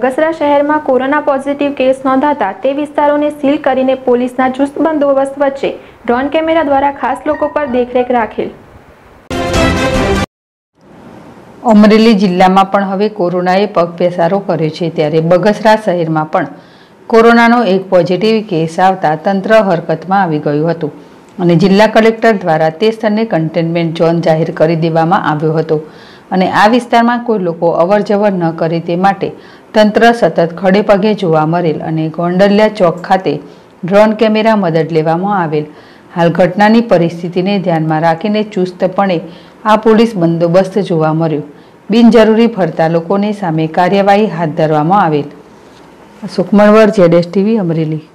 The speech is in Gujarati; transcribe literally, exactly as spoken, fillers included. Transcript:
બગસરા શહેરમાં કોરોના પોઝિટિવ કેસ નોંધાતા તે વિસ્તારોને સીલ કરીને પોલીસના ચુસ્ત બંદોબસ્ત વચ્ચે ડ્રોન કેમેરા દ્વારા ખાસ લોકો પર દેખરેખ રાખેલ। અમરેલી જિલ્લામાં પણ હવે કોરોનાએ પગપેસારો કર્યો છે, ત્યારે બગસરા શહેરમાં પણ કોરોનાનો એક પોઝિટિવ કેસ આવતા તંત્ર હરકતમાં આવી ગયું હતું અને જિલ્લા કલેક્ટર દ્વારા તે સ્થળને કન્ટેનમેન્ટ ઝોન જાહેર કરી દેવામાં આવ્યો હતો અને આ વિસ્તારમાં કોઈ લોકો અવરજવર ન કરે તે માટે તંત્ર સતત ખડે પગે જોવા મળેલ અને ગોંડલિયા ચોક ખાતે ડ્રોન કેમેરા મદદ લેવામાં આવેલ। હાલ ઘટનાની પરિસ્થિતિને ધ્યાનમાં રાખીને ચુસ્તપણે આ પોલીસ બંદોબસ્ત જોવા મળ્યો। બિનજરૂરી ફરતા લોકોની સામે કાર્યવાહી હાથ ધરવામાં આવેલ। સુખમણવર, જેડેશ ટીવી, અમરેલી।